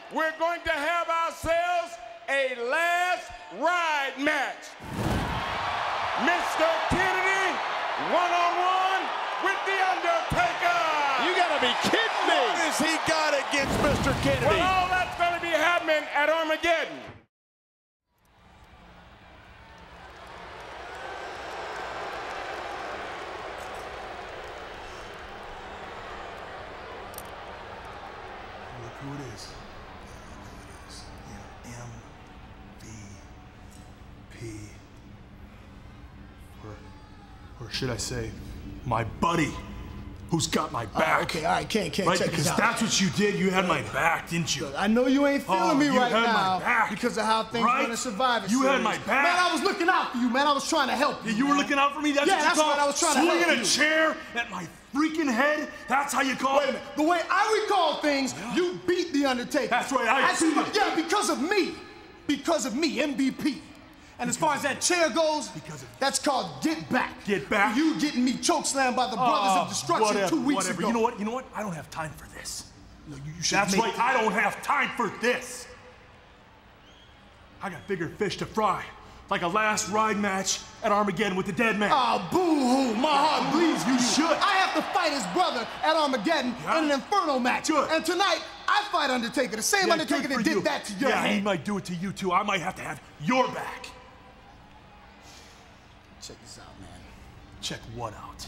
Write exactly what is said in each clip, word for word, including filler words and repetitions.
we're going to have ourselves a last ride match. Mister Kennedy, one-on-one with The Undertaker. You gotta be kidding me. What has he got against Mister Kennedy? Well, all that's going to be happening at Armageddon. Look who it is. Look who it is. Yeah, M V P. Or, or should I say, my buddy, who's got my back. Right, okay, all right, Ken, Ken, right, check because this out. that's what you did. You had my back, didn't you? Look, I know you ain't feeling Oh, me you right had now my back. because of how things Right? went in Survivor You Series. had my back. Man, I was looking out for you, man. I was trying to help you. You were man. looking out for me? That's Yeah, what you that's call what I was trying to help swinging you. a chair at my freaking head? That's how you call Wait a it? minute. The way I recall things, you beat The Undertaker. That's right, I As- beat him. Yeah, because of me. Because of me, M V P. And as far as that chair goes, Because of- that's called get back. Get back? You getting me chokeslammed by the Brothers Oh, of Destruction whatever, two weeks whatever. ago. You know what? You know what? I don't have time for this. No, you, you should That's make right. I don't have time for this. I got bigger fish to fry. Like a last ride match at Armageddon with the dead man. Oh, boo-hoo. My heart bleeds for You you. should. I have to fight his brother at Armageddon Yeah. in an Inferno match. Good. And tonight, I fight Undertaker, the same Yeah, Undertaker good that for did you. that to your yeah, head. he might do it to you too. I might have to have your back. Check this out, man. Check what out?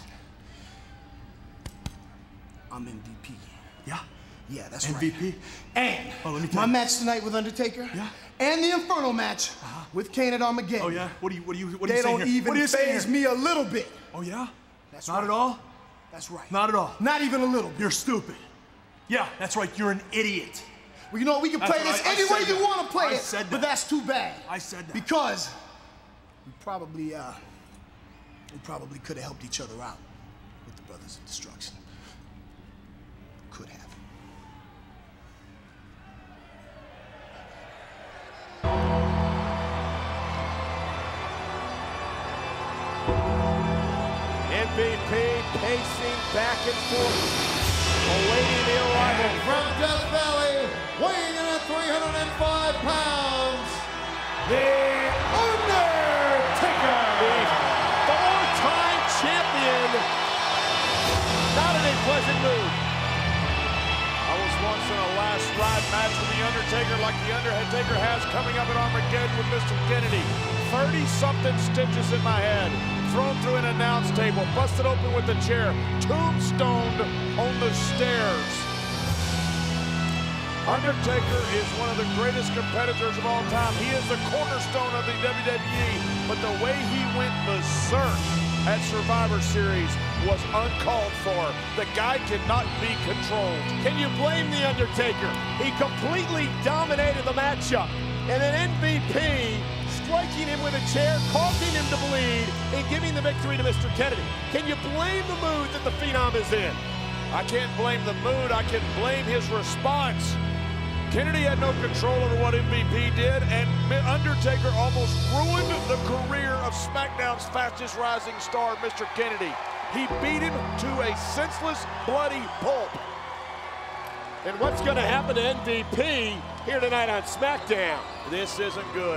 I'm M V P. Yeah? Yeah, that's M V P? right. And Oh, let me tell my you. match tonight with Undertaker. Yeah. And the Inferno match with Kane at Armageddon. Oh yeah? What do you what do you what are They you saying don't here? even What are you saying faze here? me a little bit. Oh yeah? That's Not right. at all? That's right. Not at all. Not even a little bit. You're stupid. Yeah, that's right. You're an idiot. Well, you know what? We can That's play right. this I any said way you that. want to play I it, said but that. that's too bad. I said that. Because we probably, uh, we probably could have helped each other out with the Brothers of Destruction. Could have. M V P pacing back and forth, awaiting the arrival. From Death Valley, weighing in at three hundred five pounds, The Undertaker! The four-time champion, not in a pleasant mood. I was once in a last ride match with The Undertaker like The Undertaker has coming up at Armageddon with Mister Kennedy. thirty-something stitches in my head, thrown through an announce table, busted open with a chair, tombstoned on the stairs. Undertaker is one of the greatest competitors of all time. He is the cornerstone of the W W E, but the way he went berserk at Survivor Series was uncalled for. The guy cannot be controlled. Can you blame The Undertaker? He completely dominated the matchup. And then M V P striking him with a chair, causing him to bleed, and giving the victory to Mister Kennedy. Can you blame the mood that the Phenom is in? I can't blame the mood, I can blame his response. Kennedy had no control over what M V P did, and Undertaker almost ruined the career of SmackDown's fastest rising star, Mister Kennedy. He beat him to a senseless, bloody pulp. And what's going to happen to M V P here tonight on SmackDown? This isn't good.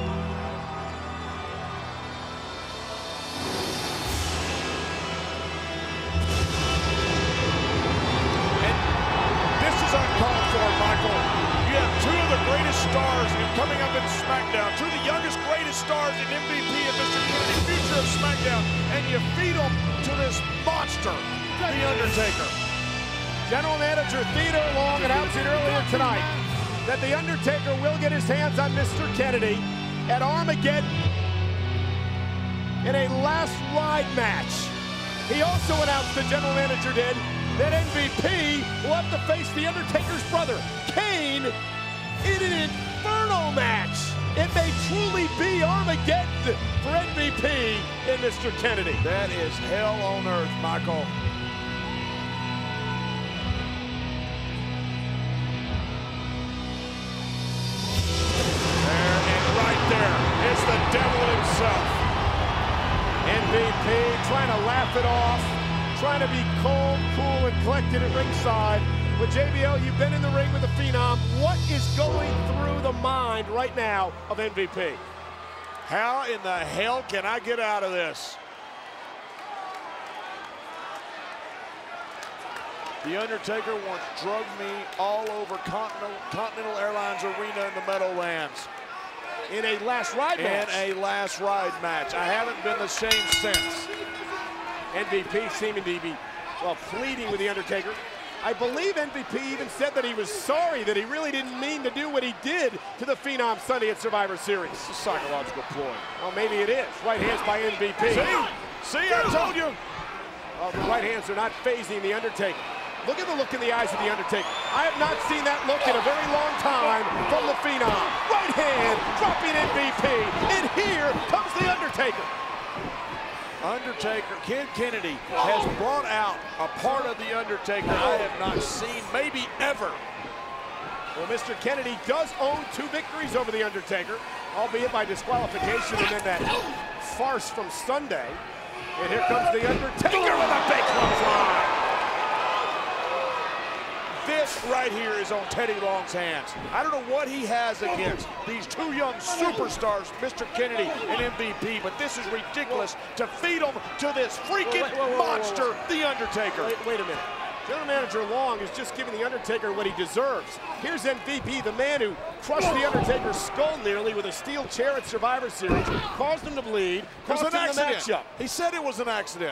And this is uncalled for, Michael. You have two of the greatest stars in coming up in SmackDown, two of the youngest, greatest stars in M V P and Mister Kennedy, future of SmackDown, and you feed them to this monster, The Undertaker. General Manager Theodore Long announced it earlier tonight that The Undertaker will get his hands on Mister Kennedy at Armageddon in a last ride match. He also announced, the general manager did, that M V P will have to face The Undertaker's brother, Kane, in an Inferno match. It may truly be Armageddon for M V P and Mister Kennedy. That is hell on earth, Michael. There and right there is the devil himself. M V P trying to laugh it off, trying to be calm, cool, and collected at ringside. Well, J B L, you've been in the ring with the Phenom. What is going through the mind right now of M V P? How in the hell can I get out of this? The Undertaker once drugged me all over Continental, Continental Airlines Arena in the Meadowlands. In a last ride match. In a last ride match. I haven't been the same since. M V P seeming to be, well, pleading with The Undertaker. I believe M V P even said that he was sorry, that he really didn't mean to do what he did to the Phenom Sunday at Survivor Series. It's a psychological ploy. Well, maybe it is. Right hands by M V P. See? See, I told you. Well, the right hands are not phasing The Undertaker. Look at the look in the eyes of The Undertaker. I have not seen that look in a very long time from the Phenom. Right hand dropping M V P. And here comes The Undertaker. Undertaker, Ken Kennedy has brought out a part of The Undertaker I have not seen, maybe ever. Well, Mister Kennedy does own two victories over The Undertaker, albeit by disqualification and then that farce from Sunday. And here comes The Undertaker with a big clothesline. This right here is on Teddy Long's hands. I don't know what he has against these two young superstars, Mister Kennedy and M V P, but this is ridiculous to feed them to this freaking wait, wait, wait, monster, wait, wait. The Undertaker. Wait, wait a minute. General Manager Long is just giving The Undertaker what he deserves. Here's M V P, the man who crushed The Undertaker's skull nearly with a steel chair at Survivor Series, caused him to bleed, caused him the matchup. He said it was an accident.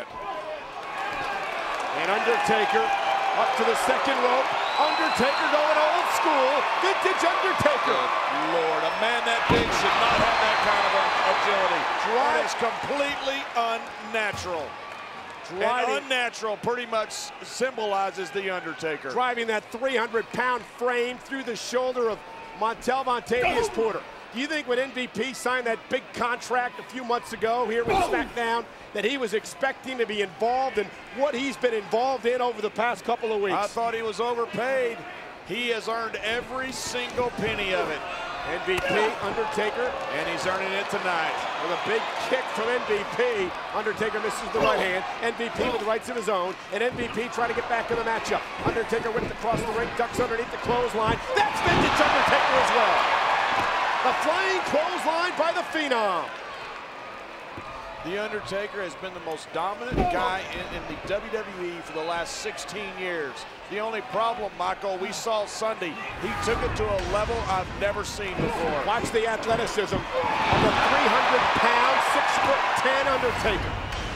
And Undertaker up to the second rope. Undertaker going old school. Vintage Undertaker. Good Lord, a man that big should not have that kind of agility. That is completely unnatural. Driving, and unnatural pretty much symbolizes The Undertaker. Driving that three hundred pound frame through the shoulder of Montel Vontavious Porter. Do you think when M V P signed that big contract a few months ago here with SmackDown that he was expecting to be involved in what he's been involved in over the past couple of weeks? I thought he was overpaid. He has earned every single penny of it. M V P, Undertaker, and he's earning it tonight. With a big kick from M V P. Undertaker misses the right hand. M V P with the rights of his own, and M V P trying to get back in the matchup. Undertaker whipped across the ring, ducks underneath the clothesline. That's vintage Undertaker as well. A flying clothesline by the Phenom. The Undertaker has been the most dominant guy in, in the W W E for the last sixteen years. The only problem, Michael, we saw Sunday, he took it to a level I've never seen before. Watch the athleticism of the three hundred pound, six foot ten Undertaker.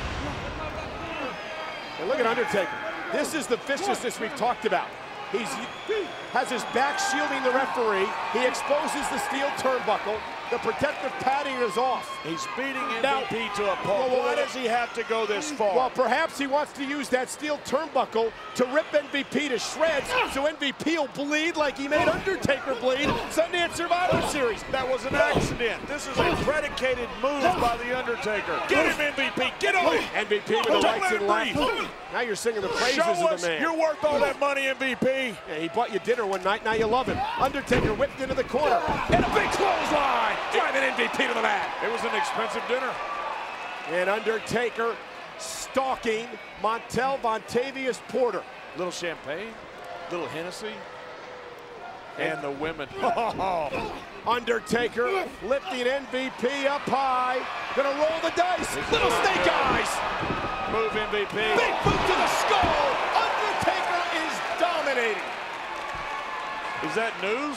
And look at Undertaker. This is the viciousness we've talked about. He has his back shielding the referee. He exposes the steel turnbuckle. The protective padding is off. He's beating M V P now, to a pulp. Why does he have to go this far? Well, perhaps he wants to use that steel turnbuckle to rip M V P to shreds so M V P will bleed like he made Undertaker bleed Sunday at Survivor Series. That was an accident. This is a predicated move by The Undertaker. Get him, M V P. Get him. M V P with the lights and lights. Now you're singing the praises Show of us the man. You're worth all that money, M V P. Yeah, he bought you dinner one night, now you love him. Undertaker whipped into the corner. And a big clothesline. Driving M V P to the mat. It was an expensive dinner. And Undertaker stalking Montel Vontavious Porter. Little champagne, little Hennessy, and the women. Undertaker lifting M V P up high. Gonna roll the dice. Little snake eyes. Move, M V P. Big boot to the skull. Undertaker is dominating. Is that news?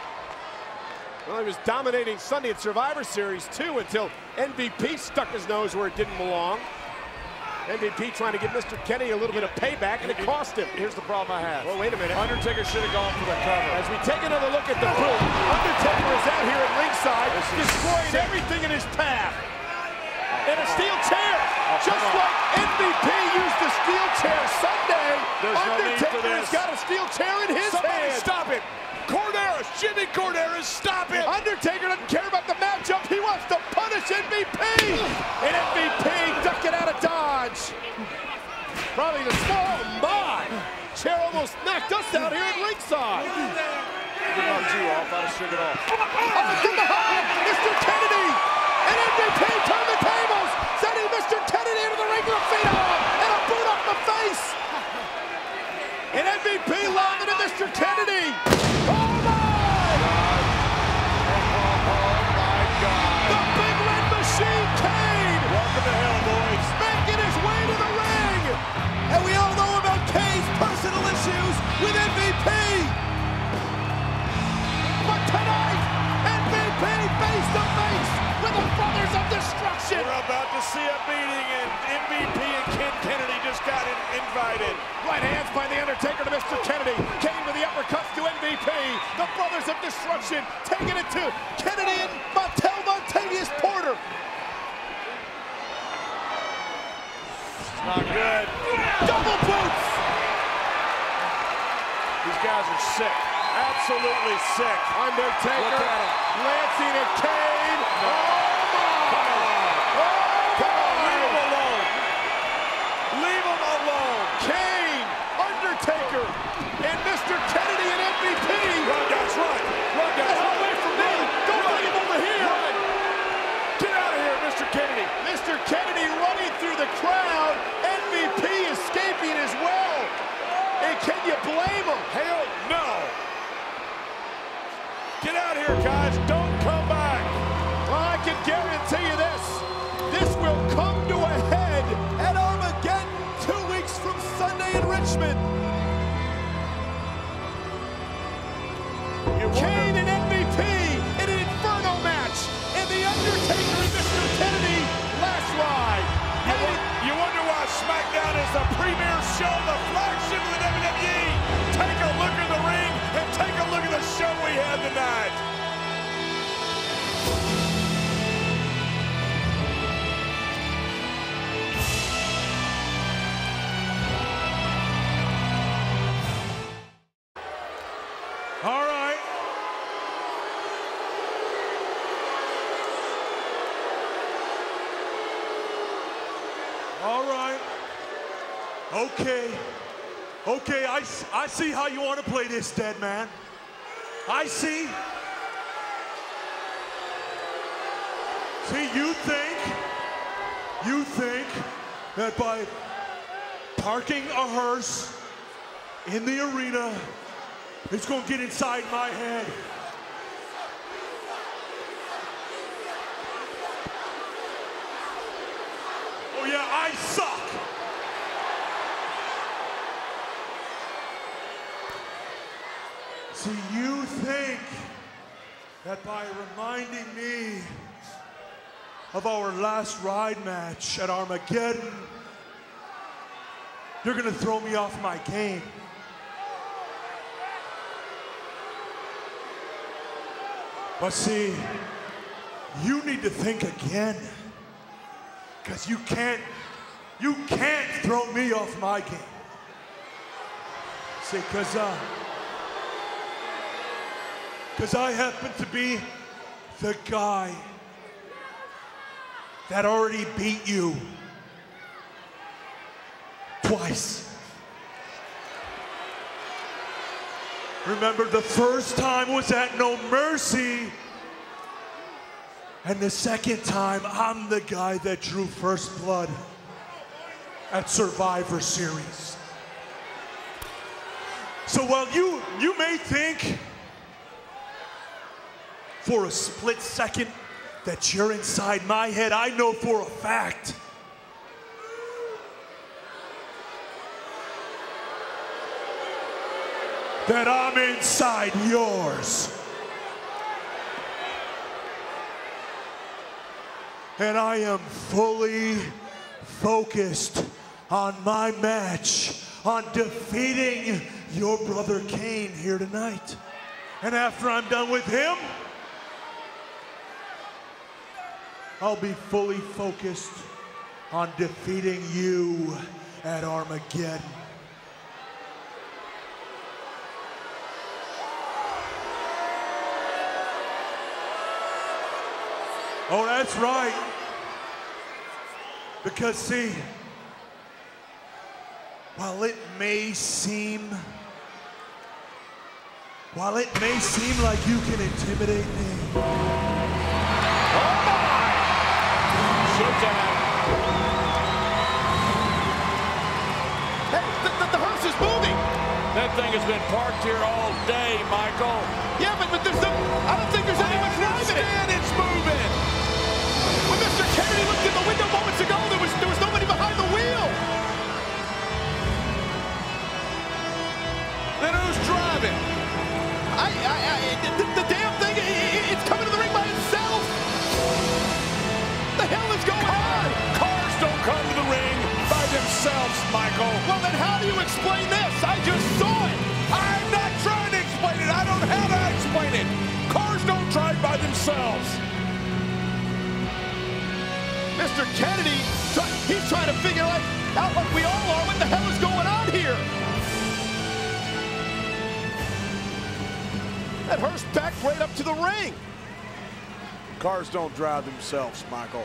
Well, he was dominating Sunday at Survivor Series too until M V P stuck his nose where it didn't belong. M V P trying to give Mister Kennedy a little bit of payback, and it cost him. Here's the problem I have. Well, wait a minute. Undertaker should have gone for the cover. As we take another look at the boot, Undertaker is out here at ringside, destroying everything in his path. And a steel chair, oh, just like M V P used the steel chair Sunday. There's no need for Undertaker has this. got a steel chair in his Somebody hand. stop it. Corderas, Jimmy Corderas, stop it. Undertaker doesn't care about the matchup. He wants to punish M V P. And M V P ducking out of dodge. Probably the small, oh my. Chair almost knocked us out here at ringside. You knocked you off. I'd have shook it off. Up from behind, Mister Kennedy. And M V P turned the tables, sending Mister Kennedy into the ring with a Phenom and a boot up the face. And M V P lobbing him Mister Kennedy. Oh my! Oh my God. The big red machine, Kane. Welcome to hell, boys. Making his way to the ring. And we all know about Kane's personal issues with M V P. But tonight, M V P face to face with the Brothers of Destruction. We're about to see a meeting, and M V P and Ken Kennedy just got in invited. Right hands by The Undertaker to Mister Kennedy. Kane with the uppercuts to M V P. The Brothers of Destruction taking it to Kennedy and Montel Montavious Porter. Not good. Double boots. These guys are sick. Absolutely sick. Undertaker Look at him. glancing at Kane. No. Oh my! Come on. Oh Come on, leave him my! alone. Leave him alone. Kane, Undertaker, and Mister Kennedy and M V P. Run, guys, run. Run, guys. Get away from me. Don't Run. let him over here. Run. Get out of here, Mister Kennedy. Mister Kennedy running through the crowd. M V P escaping as well. And can you blame him? Hell no. Get out of here, guys. Don't come back. Well, I can guarantee you this. This will come to a head At Armageddon, two weeks from Sunday in Richmond. You wonder- Kane and M V P in an Inferno match. And The Undertaker and Mister Kennedy last ride. You, won- you wonder why SmackDown is the premier show, the flagship of the W W E. Take a look at the ring and take a look at the show we had tonight. All right. All right. Okay. Okay, I, s- I see how you want to play this, dead man. I see. See, you think, you think that by parking a hearse in the arena, it's going to get inside my head. Oh yeah, I suck. See, you think that by reminding me of our last ride match at Armageddon, you're gonna throw me off my game. But see, you need to think again. Because you can't, you can't throw me off my game. See, because uh, because I happen to be the guy that already beat you twice. Remember, the first time was at No Mercy. And the second time, I'm the guy that drew first blood at Survivor Series. So while you, you may think for a split second that you're inside my head, I know for a fact that I'm inside yours. And I am fully focused on my match, on defeating your brother Kane here tonight. And after I'm done with him, I'll be fully focused on defeating you at Armageddon. Oh, that's right. Because see, while it may seem, while it may seem like you can intimidate me. Oh my! Showtime. Hey, the, the, the hearse is moving. The thing has been parked here all day, Michael. Yeah, but, but there's no, I don't think there's anyone driving it. And it's moving. When Mister Kennedy looked in the window moments ago, there was, there was nobody behind the wheel. Then who's driving? I, I, I the, the damn thing, it, it's coming to the ring by itself. What the hell is going on? Cars don't come to the ring by themselves, Michael. Well, then how do you explain this? I just saw it. I'm not trying to explain it. I don't know how to explain it. Cars don't drive by themselves. Mister Kennedy, he's trying to figure out, out like we all are, what the hell is going on here? That hearse backed right up to the ring. Cars don't drive themselves, Michael.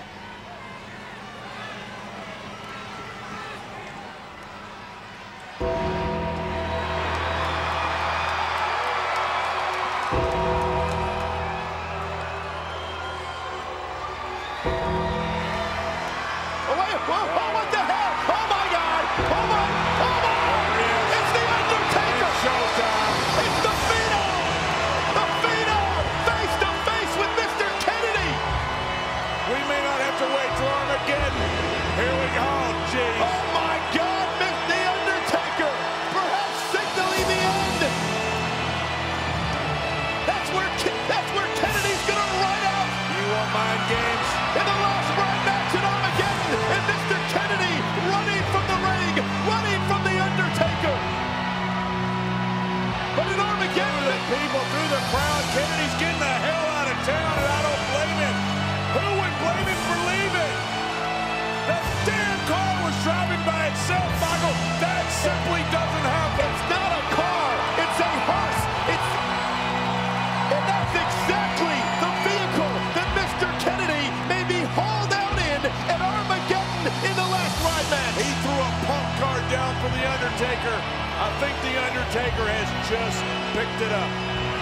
Oh, wait, whoa, oh, what the hell? Oh, my God. Oh, my, oh, my. It's The Undertaker. It's showtime. It's the Phenom. The Phenom, face to face with Mister Kennedy. We may not have to wait till Armageddon. Here we go, geez. Oh, my God, Miss The Undertaker. Perhaps signaling the end. That's where, that's where Kennedy's going to ride out. You want mind games? In the last ride match at Armageddon, and Mister Kennedy running from the ring, running from The Undertaker. But in Armageddon, Through the people, through the crowd, Kennedy's getting the hell out of town, and I don't blame him. Who would blame him for leaving? That damn car was driving by itself, Michael. That simply doesn't happen. it's not a car, it's a hearse. It's, and that's exactly the vehicle that Mister Kennedy may be hauled out in at Armageddon in the last ride match. He threw a pump car down for The Undertaker. I think The Undertaker has just picked it up.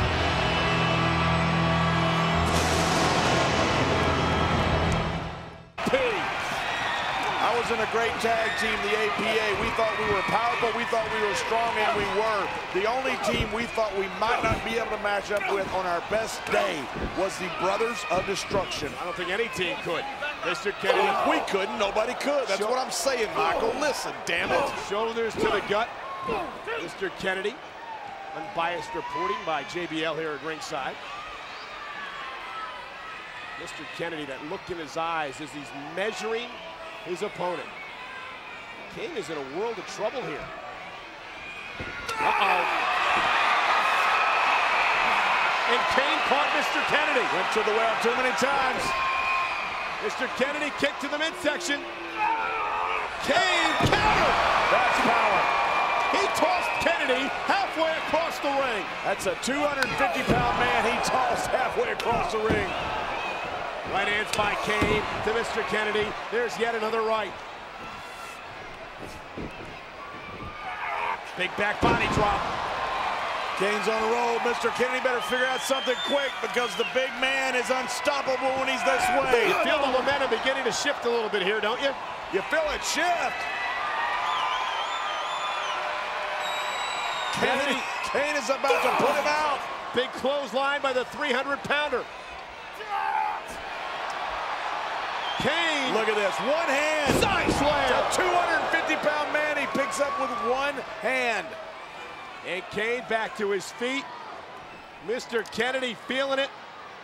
P. I was in a great tag team, the A P A. We thought we were powerful, we thought we were strong, and we were. The only team we thought we might not be able to match up with on our best day was the Brothers of Destruction. I don't think any team could. Mister Kennedy, If we couldn't, nobody could. That's what I'm saying, Michael. Listen, damn it. shoulders to the gut. Mister Kennedy, unbiased reporting by J B L here at ringside. Mister Kennedy, that look in his eyes as he's measuring his opponent. Kane is in a world of trouble here. Uh-oh. And Kane caught Mister Kennedy. Went to the well too many times. Mister Kennedy kicked to the midsection. Kane counter. That's power. He tossed Kennedy halfway across the ring. That's a two hundred fifty pound man he tossed halfway across the ring. Right hands by Kane to Mister Kennedy. There's yet another right. Big back body drop. Kane's on the roll. Mister Kennedy better figure out something quick because the big man is unstoppable when he's this way. You feel the momentum beginning to shift a little bit here, don't you? You feel it shift. Kennedy, Kane is about to put him out. Big clothesline by the three hundred pounder. Kane. Look at this, one hand. Side slam. A two hundred fifty pound man he picks up with one hand. And Kane back to his feet. Mister Kennedy feeling it.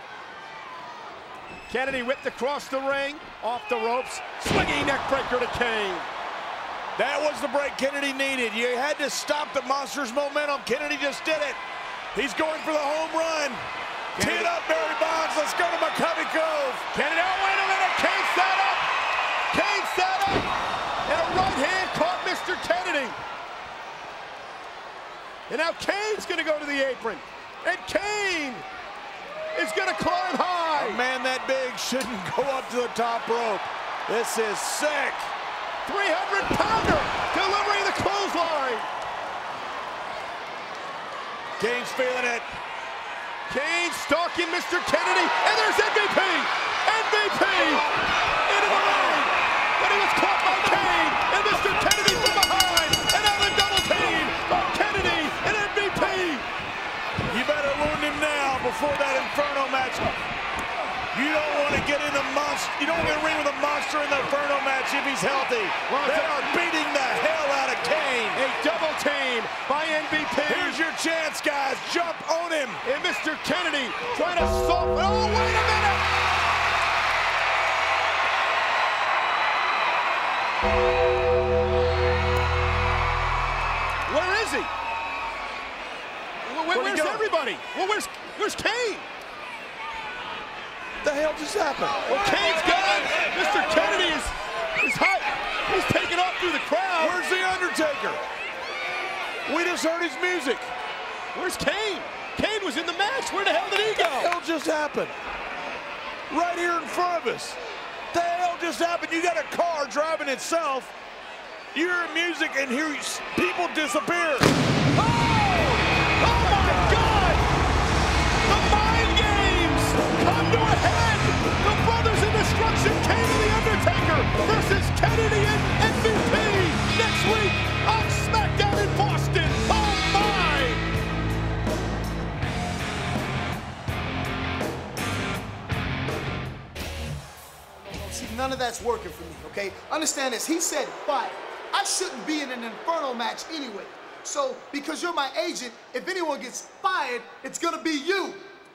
Kennedy whipped across the ring, off the ropes, swinging neck breaker to Kane. That was the break Kennedy needed. You had to stop the monster's momentum. Kennedy just did it. He's going for the home run. Tee it up, Barry Bonds. Let's go to McCovey Cove. Kennedy, oh, wait a minute. Kane sat up. Kane sat up. And a right hand caught Mister Kennedy. And now Kane's going to go to the apron. And Kane is going to climb high. A man that big shouldn't go up to the top rope. This is sick. three hundred pounder delivering the clothesline. Kane's feeling it. Kane stalking Mister Kennedy, and there's M V P! M V P! Into the ring! But he was caught by Kane, and Mister Kennedy from behind! And now the double team by Kennedy and out before that Inferno match. You don't want to get in the monster. You don't want to ring with a monster in the Inferno match if he's healthy. Well, they are beating the hell out of Kane. A double team by M V P. Here's your chance, guys. Jump on him. And Mister Kennedy trying to solve. Oh, wait a minute. Where is he? Where, where's everybody? Well, where's where's Kane? The hell just happened? Well, Kane's gone. Mister Kennedy is is hot. He's taking off through the crowd. Where's the Undertaker? We just heard his music. Where's Kane? Kane was in the match. Where the hell did he go? What the hell just happened? Right here in front of us. The hell just happened? You got a car driving itself. You hear music and here people disappear. Oh! Oh my God! The mind games come to a head. The Brothers in Destruction, Kane and The Undertaker versus Kennedy and M V P next week on SmackDown in Boston. Oh my! See, none of that's working for me, okay? Understand this. He said fight. I shouldn't be in an Inferno match anyway. So, because you're my agent, if anyone gets fired, it's gonna be you.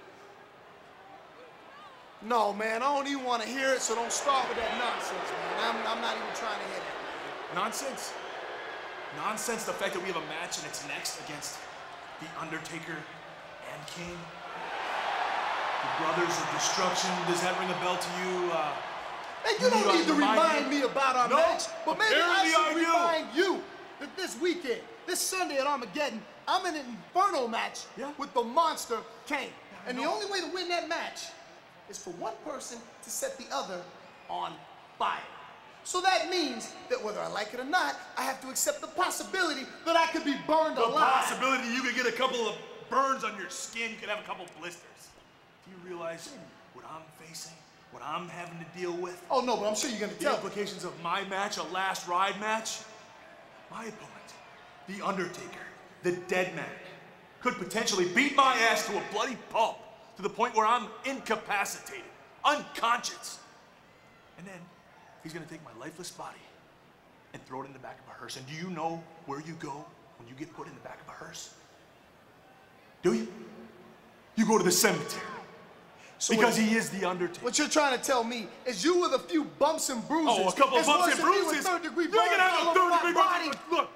No, man, I don't even want to hear it, so don't start with that nonsense, man. I'm, I'm not even trying to hear that. Nonsense? Nonsense, the fact that we have a match and it's next against The Undertaker and Kane? The Brothers of Destruction, does that ring a bell to you? Uh, And you don't need to remind me about our No, match, but maybe I apparently I should do. remind you that this weekend, this Sunday at Armageddon, I'm in an Inferno match Yeah. with the monster Kane. And the only way to win that match is for one person to set the other on fire. So that means that whether I like it or not, I have to accept the possibility that I could be burned the alive. possibility you could get a couple of burns on your skin, you could have a couple blisters. Do you realize what I'm facing? What I'm having to deal with? Oh no, but I'm sure you're gonna The tell me. implications of my match, a last ride match? My opponent, The Undertaker, the dead man, could potentially beat my ass to a bloody pulp to the point where I'm incapacitated, unconscious. And then he's gonna take my lifeless body and throw it in the back of a hearse. And do you know where you go when you get put in the back of a hearse? Do you? You go to the cemetery. So because what- he is The Undertaker. What you're trying to tell me is you with a few bumps and bruises. Oh, a couple of is bumps worse and than me with bruises. third degree You're gonna burns have all a over third my degree body. burn. Look.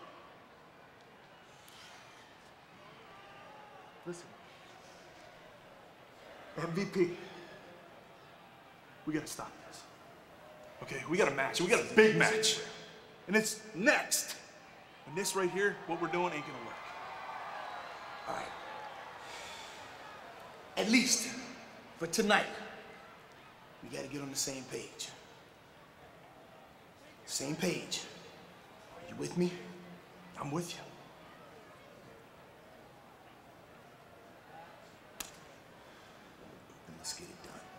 Listen. M V P. We gotta stop this. Okay, we got a match. We got a big match. And it's next. And this right here, what we're doing ain't gonna work. All right. At least for tonight, we got to get on the same page. Same page. Are you with me? I'm with you. Then let's get it done.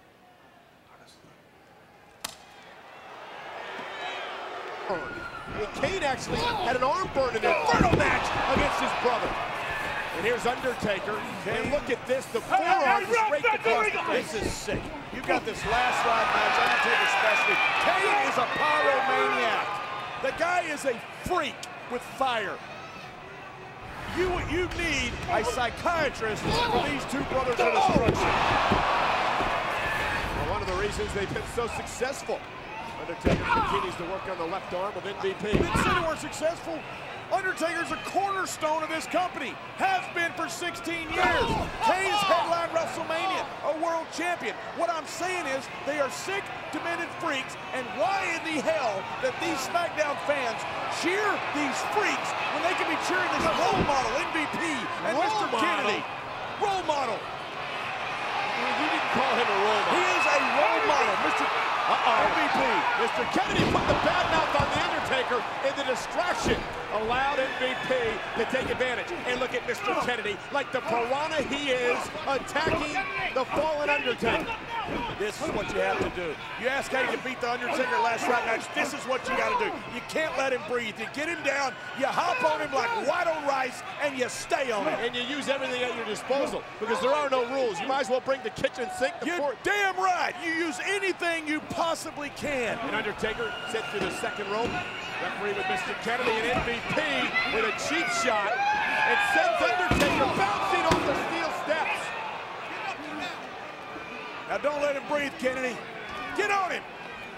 And Kane actually had an arm burn in an Inferno match against his brother. And here's Undertaker. And look at this, the forearm is raked across the face. This is sick. You've got this last ride match, Undertaker especially. Kane is a pyromaniac. The guy is a freak with fire. You, you need a psychiatrist for these two brothers of destruction. Well, one of the reasons they've been so successful. Undertaker continues to work on the left arm of M V P. Didn't say they weren't successful. Undertaker's a cornerstone of this company. Has been for sixteen years. Kane's headlined WrestleMania, a world champion. What I'm saying is they are sick, demented freaks, and why in the hell that these SmackDown fans cheer these freaks when they can be cheering this role model, M V P, and Role Mister model? Kennedy? Role model. You didn't call him a role He model. is a role model, Mister Uh-oh. M V P. Mister Kennedy put the bad mouth on The Undertaker in the distraction. allowed M V P to take advantage. And look at Mister Kennedy, like the piranha he is, attacking the fallen Undertaker. This is what you have to do. You ask how you beat the Undertaker last night match, this is what you got to do. You can't let him breathe. You get him down, you hop on him like white on rice, and you stay on him. And you use everything at your disposal, because there are no rules. You might as well bring the kitchen sink to You're court. damn right. You use anything you possibly can. And Undertaker sent through the second rope. Referee with Mister Kennedy, and M V P with a cheap shot, and sends Undertaker bouncing off the steel steps. Now don't let him breathe, Kennedy. Get on him.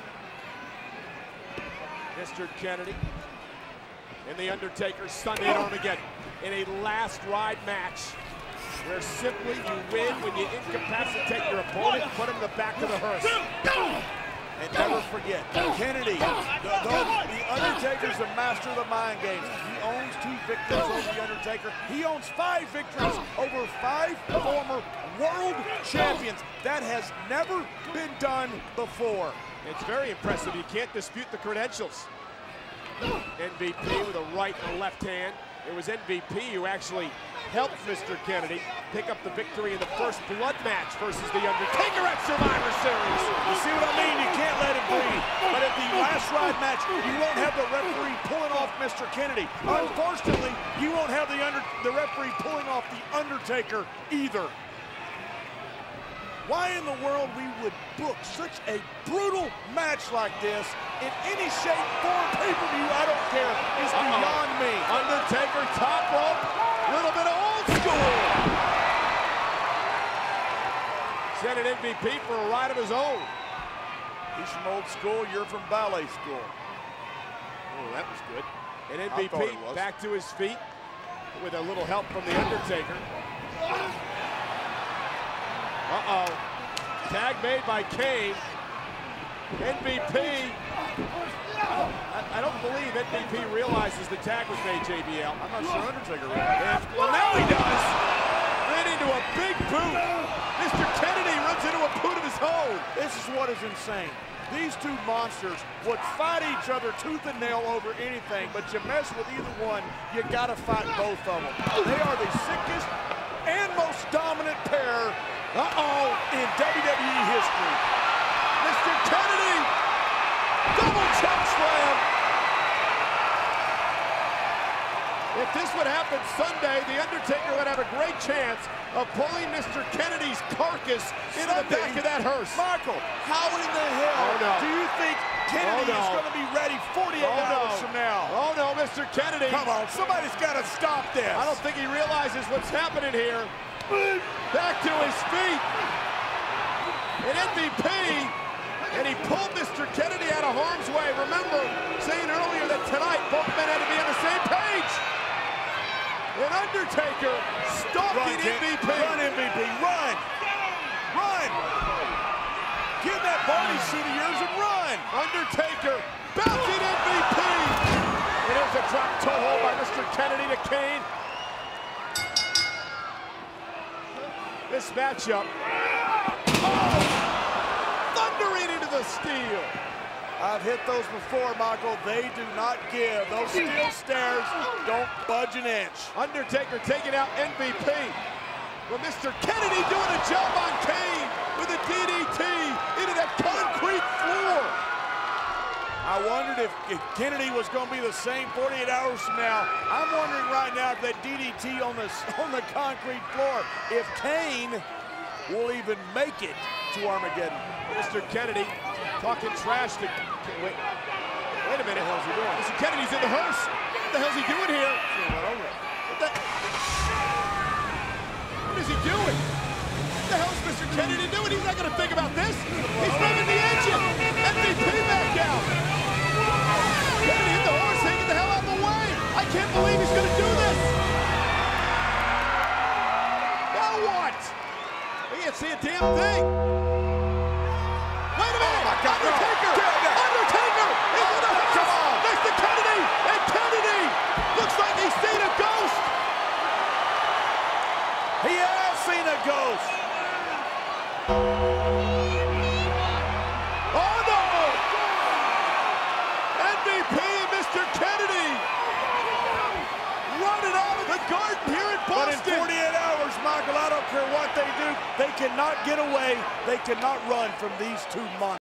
Mister Kennedy and the Undertaker Sunday at Armageddon in a last ride match where simply you win when you incapacitate your opponent and put him in the back of the hearse. And never forget, Kennedy, the, the, the Undertaker's the master of the mind games. He owns two victories over the Undertaker. He owns five victories over five former world champions. That has never been done before. It's very impressive. You can't dispute the credentials. M V P with a right and a left hand. It was M V P who actually helped Mister Kennedy pick up the victory in the first blood match versus The Undertaker at Survivor Series. You see what I mean? You can't let him breathe. But at the last ride match, you won't have the referee pulling off Mister Kennedy. Unfortunately, you won't have the, under, the referee pulling off The Undertaker either. Why in the world we would book such a brutal match like this in any shape, form, pay-per-view, I don't care, is Uh-oh. beyond me. Undertaker top rope, little bit of old school. Sent an M V P for a ride of his own. He's from old school, you're from ballet school. Oh, that was good. And M V I thought P it was. back to his feet with a little help from The Undertaker. Uh-oh. Tag made by Kane. M V P. I, I don't believe M V P realizes the tag was made, J B L. I'm not sure Undertaker realized. Well, now he does. Ran into a big boot. Mister Kennedy runs into a boot of his own. This is what is insane. These two monsters would fight each other tooth and nail over anything, but you mess with either one, you gotta fight both of them. They are the sickest and most dominant pair, uh-oh, in W W E history. Mister Kennedy, double choke slam. If this would happen Sunday, The Undertaker would have a great chance of pulling Mister Kennedy's carcass into the back of that hearse. Michael, how in the hell Oh, no. do you think Kennedy Oh, no. is going to be ready forty-eight Oh, no. hours from now? Oh no, Mister Kennedy. Come on, somebody's got to stop this. I don't think he realizes what's happening here. Back to his feet. And M V P, and he pulled Mister Kennedy out of harm's way. Remember saying earlier that tonight both men had to be on the same page. And Undertaker stalking Run, M V P. Run, M V P, run! Run! Get that body seat of yours and run! Undertaker bouncing M V P. And there's a drop toe hold by Mister Kennedy to Kane. This matchup, oh, thundering into the steel. I've hit those before, Michael. They do not give. Those steel stairs don't budge an inch. Undertaker taking out M V P. Well, Mister Kennedy doing a job on Kane with a D D T into that concrete floor. I wondered if, if Kennedy was going to be the same forty-eight hours from now. I'm wondering right now if that D D T on the, on the concrete floor, if Kane will even make it to Armageddon. Mister Kennedy talking trash to, wait, wait a minute. What the hell's he doing? Mister Kennedy's in the hearse. What the hell's he doing here? What, the, what is he doing? What the hell's Mister Kennedy doing? He's not going to think about this. He's revving the engine. M V P back out. Kennedy hit the horse. Hey, get the hell out of the way. I can't believe he's going to do this. Now what? We can't see a damn thing. Wait a minute. Oh my God, Undertaker. no. Undertaker is in the house. Come on. Next to Kennedy. And Kennedy looks like he's seen a ghost. He has seen a ghost. Oh no! M V P and Mister Kennedy care what they do, they cannot get away. They cannot run from these two monsters.